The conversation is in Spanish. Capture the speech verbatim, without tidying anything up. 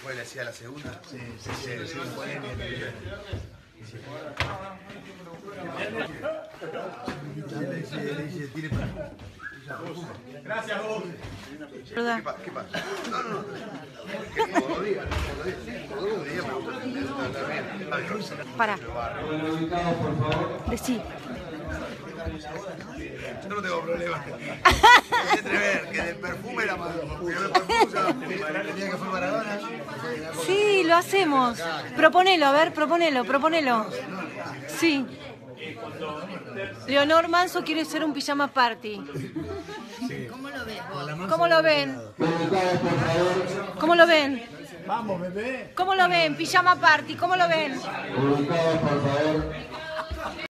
Después le hacía la segunda. Sí, sí, sí, sí, sí. Gracias, vos. ¿Qué, pa ¿Qué pasa? No, no, no. Que todo día, todo día, Para. Decí. Yo no tengo problema. Hay que ver que del perfume era más. Porque yo me perfumo, el día que fue Maradona. Sí, lo hacemos. Proponelo, a ver, proponelo, proponelo. Sí. Leonor Manso quiere ser un pijama party. ¿Cómo lo ves vos? ¿Cómo lo ven? ¿Cómo lo ven? Vamos, bebé. ¿Cómo lo ven? Pijama party, ¿cómo lo ven?